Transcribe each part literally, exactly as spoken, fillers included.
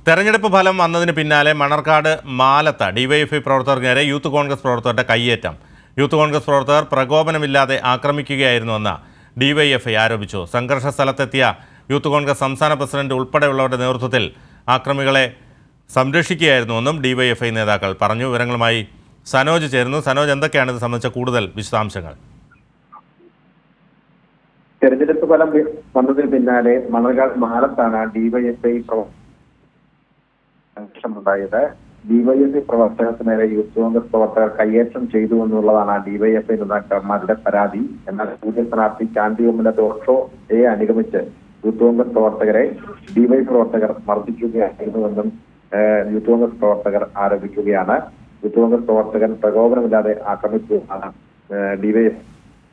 തെരഞ്ഞെടുപ്പ് ഫലം വന്നതിന് പിന്നാലെ മണർക്കാട് മാലത്ത ഡിവൈഎഫ്ഐ പ്രവർത്തകർക്ക് നേരെ യൂത്ത് കോൺഗ്രസ് പ്രവർത്തകരുടെ കയ്യേറ്റം. യൂത്ത് കോൺഗ്രസ് പ്രവർത്തകർ പ്രകോപനമില്ലാതെ ആക്രമിക്കുകയായിരുന്നുവെന്ന് ഡിവൈഎഫ്ഐ ആരോപിച്ചു. സംഘർഷ സ്ഥലത്തെത്തിയ യൂത്ത് കോൺഗ്രസ് സംസ്ഥാന പ്രസിഡന്റ് ഉൾപ്പെടെയുള്ളവരുടെ നേതൃത്വത്തിൽ ആക്രമികളെ സംരക്ഷിക്കുകയായിരുന്നുവെന്നും ഡിവൈഎഫ്ഐ നേതാക്കൾ പറഞ്ഞു. വിവരങ്ങളുമായി സനോജ് ചേരുന്നു. സനോജ്, എന്തൊക്കെയാണ് ഇത് സംബന്ധിച്ച കൂടുതൽ വിശദാംശങ്ങൾ? തെരഞ്ഞെടുപ്പ് ഫലം വന്നതിന് പിന്നാലെ മണർക്കാട് മാലത്താണ് ഡിവൈഎഫ്ഐ സംഘർഷമുണ്ടായത്. ഡിവൈഎഫ്ഐ പ്രവർത്തകർക്ക് നേരെ യൂത്ത് കോൺഗ്രസ് പ്രവർത്തകർ കയ്യേറ്റം ചെയ്തു എന്നുള്ളതാണ് ഡിവൈഎഫ്ഐ നേതാക്കന്മാരുടെ പരാതി. എന്നാൽ യൂത്ത് സ്ഥാനാർത്ഥി ചാണ്ടി ഉമ്മന്റെ റോഡ് ഷോയെ അനുഗമിച്ച് യൂത്ത് കോൺഗ്രസ് പ്രവർത്തകരെ ഡിവൈഎഫ്ഐ പ്രവർത്തകർ മർദ്ദിക്കുകയായിരുന്നുവെന്നും യൂത്ത് കോൺഗ്രസ് പ്രവർത്തകർ ആരോപിക്കുകയാണ്. യൂത്ത് കോൺഗ്രസ് പ്രവർത്തകൻ പ്രകോപനമില്ലാതെ ആക്രമിക്കുകയാണ് ഡിവൈഎഫ്ഐ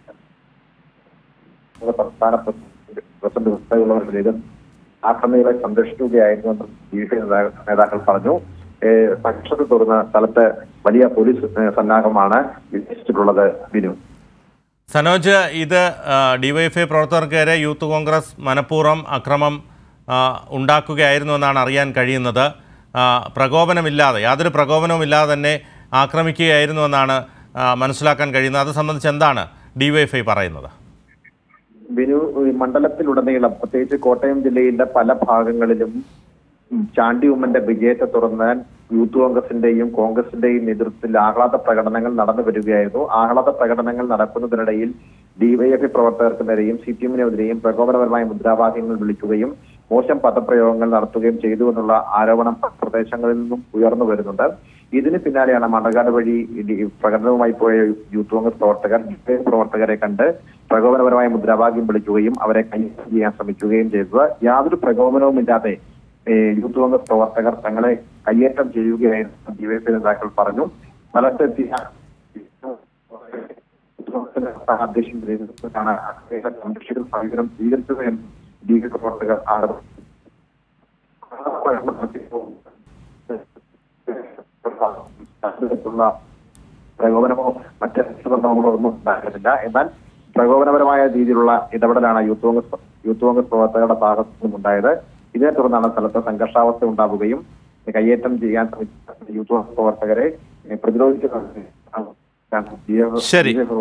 സംസ്ഥാന പ്രസിഡന്റ് ഉൾപ്പെടെയുള്ളവർ ചെയ്ത് ആക്രമികളെ സംരക്ഷിക്കുകയായിരുന്നുവെന്നും ഡിവൈഎഫ്ഐ നേതാക്കൾ പറഞ്ഞു. സംഘർഷത്തെ തുടർന്ന് സ്ഥലത്ത് വലിയ പോലീസ് സന്നാഹമാണ് വിന്യസിച്ചിട്ടുള്ളത്. ബിനു, സനോജ്, ഇത് ഡിവൈഎഫ്ഐ പ്രവർത്തകർക്കേറെ യൂത്ത് കോൺഗ്രസ് മനഃപൂർവ്വം അക്രമം ഉണ്ടാക്കുകയായിരുന്നു എന്നാണ് അറിയാൻ കഴിയുന്നത്. പ്രകോപനമില്ലാതെ യാതൊരു പ്രകോപനവും ഇല്ലാതെ തന്നെ ആക്രമിക്കുകയായിരുന്നു എന്നാണ് മനസ്സിലാക്കാൻ കഴിയുന്നത്. അത് സംബന്ധിച്ച് എന്താണ് ഡിവൈഎഫ്ഐ പറയുന്നത്? ബിനു, മണ്ഡലത്തിലുടനീളം പ്രത്യേകിച്ച് കോട്ടയം ജില്ലയിലെ പല ഭാഗങ്ങളിലും ചാണ്ടി ഉമ്മന്റെ വിജയത്തെ തുടർന്ന് യൂത്ത് കോൺഗ്രസിന്റെയും കോൺഗ്രസിന്റെയും നേതൃത്വത്തിൽ ആഹ്ലാദ പ്രകടനങ്ങൾ നടന്നു വരികയായിരുന്നു. ആഹ്ലാദ പ്രകടനങ്ങൾ നടക്കുന്നതിനിടയിൽ ഡിവൈഎഫ്ഐ പ്രവർത്തകർക്ക് നേരെയും സി പി എമ്മിനെതിരെയും പ്രകോപനപരമായ മുദ്രാവാക്യങ്ങൾ വിളിക്കുകയും മോശം പദപ്രയോഗങ്ങൾ നടത്തുകയും ചെയ്തു എന്നുള്ള ആരോപണം പ്രദേശങ്ങളിൽ നിന്നും ഉയർന്നു വരുന്നുണ്ട്. ഇതിന് പിന്നാലെയാണ് മണർക്കാട് വഴി പ്രകടനവുമായി പോയ യൂത്ത് കോൺഗ്രസ് പ്രവർത്തകർ ഡിവൈഎഫ്ഐ പ്രവർത്തകരെ കണ്ട് പ്രകോപനപരമായ മുദ്രാവാക്യം വിളിക്കുകയും അവരെ കൈകാര്യം ചെയ്യാൻ ശ്രമിക്കുകയും ചെയ്തത്. യാതൊരു പ്രകോപനവുമില്ലാതെ യൂത്ത് കോൺഗ്രസ് പ്രവർത്തകർ തങ്ങളെ കയ്യേറ്റം ചെയ്യുകയായിരുന്നു ഡിവൈഎഫ്ഐ നേതാക്കൾ പറഞ്ഞു. സ്ഥലത്തെത്തിയ അധ്യക്ഷൻ നേതൃത്വത്തിലാണ് സംരക്ഷിക്കുന്ന സമീപനം സ്വീകരിച്ചത് എന്ന് ഡിവൈഎഫ്ഐ പ്രവർത്തകർ ആരോപിച്ചു. പ്രകോപനമോ മറ്റ് സംഭവങ്ങളോ ഒന്നും ഉണ്ടായിരുന്നില്ല. എന്നാൽ പ്രകോപനപരമായ രീതിയിലുള്ള ഇടപെടലാണ് യൂത്ത് കോൺഗ്രസ് യൂത്ത് കോൺഗ്രസ് പ്രവർത്തകരുടെ ഭാഗത്തു നിന്നുണ്ടായത്. ഇതിനെ തുടർന്നാണ് സ്ഥലത്ത് സംഘർഷാവസ്ഥ ഉണ്ടാവുകയും കയ്യേറ്റം ചെയ്യാൻ ശ്രമിച്ച യൂത്ത് കോൺഗ്രസ് പ്രവർത്തകരെ പ്രതിരോധിക്കുന്നത്.